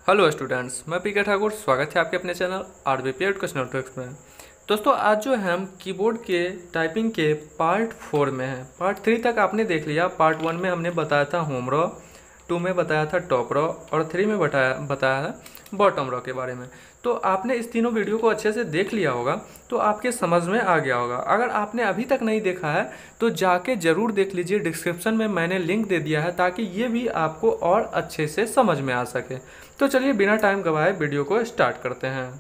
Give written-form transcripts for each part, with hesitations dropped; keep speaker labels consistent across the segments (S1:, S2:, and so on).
S1: Hello students, मैं पीके ठाकुर। स्वागत है आपके अपने चैनल आरबीपी एजुकेशनल ट्रिक्स में। दोस्तों, आज जो है हम कीबोर्ड के टाइपिंग के पार्ट 4 में हैं। पार्ट 3 तक आपने देख लिया। पार्ट 1 में हमने बताया था होम रॉ, 2 में बताया था टॉप रॉ और 3 में बताया है बॉटम रॉ के बारे में। तो आपने इस तीनों वीडियो को अच्छे से देख लिया होगा, तो आपके समझ में आ गया होगा। अगर आपने अभी तक नहीं देखा है तो जाके ज़रूर देख लीजिए। डिस्क्रिप्शन में मैंने लिंक दे दिया है ताकि ये भी आपको और अच्छे से समझ में आ सके। तो चलिए बिना टाइम गवाए वीडियो को स्टार्ट करते हैं।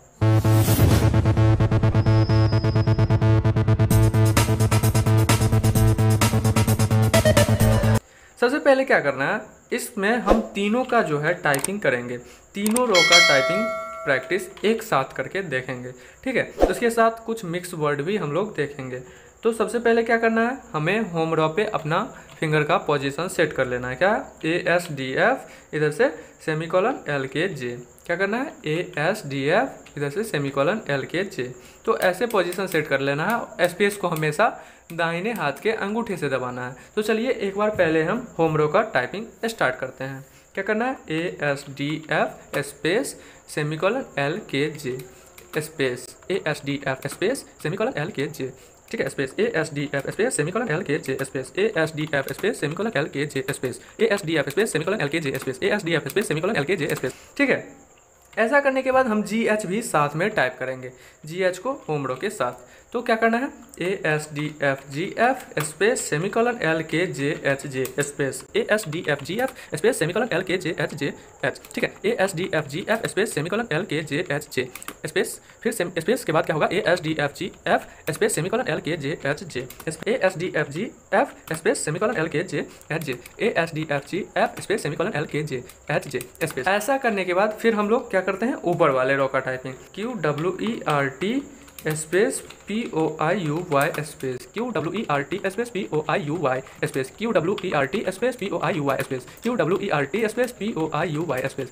S1: सबसे पहले क्या करना है, इसमें हम तीनों का जो है टाइपिंग करेंगे। तीनों रो का टाइपिंग प्रैक्टिस एक साथ करके देखेंगे, ठीक है। तो इसके साथ कुछ मिक्स वर्ड भी हम लोग देखेंगे। तो सबसे पहले क्या करना है, हमें होम रॉ पे अपना फिंगर का पोजीशन सेट कर लेना है। क्या ASDF, इधर से सेमीकोलन LKJ। क्या करना है, ASDF, इधर से सेमीकोलन LKJ। तो ऐसे पोजीशन सेट कर लेना है। स्पेस को हमेशा दाहिने हाथ के अंगूठे से दबाना है। तो चलिए एक बार पहले हम होम रो का टाइपिंग स्टार्ट करते हैं। क्या करना है, ASDF space semicolon LKJ space ASDF space semicolon LKJ, ठीक है। Space ASDF space semicolon LKJ space ASDF space semicolon LKJ space ASDF space semicolon LKJ space ASDF space semicolon LKJ space, ठीक है। ऐसा करने के बाद हम GH भी साथ में टाइप करेंगे, GH को होम रो के साथ। तो क्या करना है, ASDF GF space semicolon LKJ HJ space ASDF GF space semicolon LKJ HJ H, ठीक है। ASDF GF space semicolon LKJ HJ space, फिर स्पेस के बाद क्या होगा, ASDF GF space semicolon LKJ HJ ASDF GF space semicolon LKJ HJ ASDF GF space semicolon LKJ HJ space. ऐसा करने के बाद फिर हम लोग क्या करते हैं, ऊपर वाले रो का typing QWERT space POIUY space QWERT space POIUY space QWERT space POIUY space QWERT space POIUY space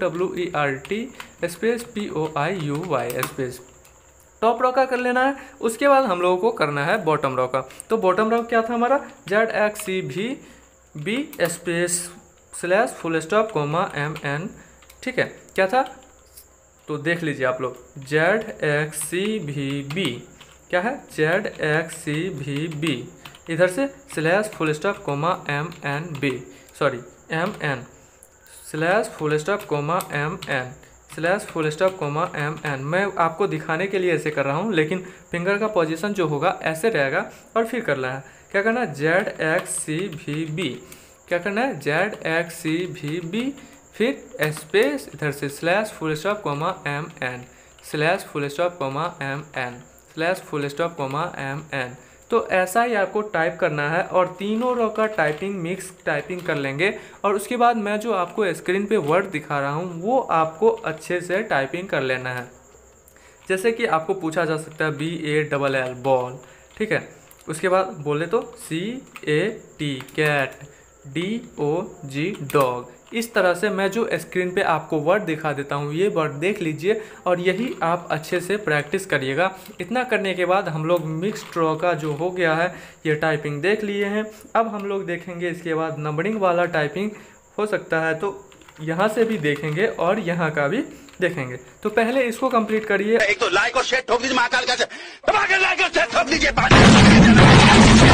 S1: QWERT space POIUY space. Top row का कर लेना है। उसके बाद हम लोगों को करना है बॉटम रॉ का। तो बॉटम रॉ क्या था हमारा, ZXCVB space slash full stop comma MN, ठीक है। क्या था, तो देख लीजिए आप लोग, ZXCVB क्या है, ZXCVB, इधर से slash full stop comma MNB, sorry MN slash full stop comma MN slash full stop comma MN। मैं आपको दिखाने के लिए ऐसे कर रहा हूँ, लेकिन फिंगर का पोजीशन जो होगा ऐसे रहेगा। और फिर करना है, क्या करना है, ZXCVB, क्या करना है, ZXCVB, फिर स्पेस, इधर से slash full stop comma MN slash full stop comma MN slash full stop comma MN। तो ऐसा ही आपको टाइप करना है और तीनों रो का टाइपिंग मिक्स टाइपिंग कर लेंगे। और उसके बाद मैं जो आपको स्क्रीन पे वर्ड दिखा रहा हूँ वो आपको अच्छे से टाइपिंग कर लेना है। जैसे कि आपको पूछा जा सकता है BALL बॉल, ठीक है। उसके बाद बोले तो CAT कैट, DOG डॉग। इस तरह से मैं जो स्क्रीन पे आपको वर्ड दिखा देता हूँ, ये वर्ड देख लीजिए और यही आप अच्छे से प्रैक्टिस करिएगा। इतना करने के बाद हम लोग मिक्स्ड रॉ का जो हो गया है ये टाइपिंग देख लिए हैं। अब हम लोग देखेंगे इसके बाद नंबरिंग वाला टाइपिंग। हो सकता है तो यहाँ से भी देखेंगे और यहाँ का भी देखेंगे। तो पहले इसको कंप्लीट करिए।
S2: एक तो लाइक और शेयर ठोक दीजिए, महाकाल का दबा के लाइक और शेयर ठोक दीजिए।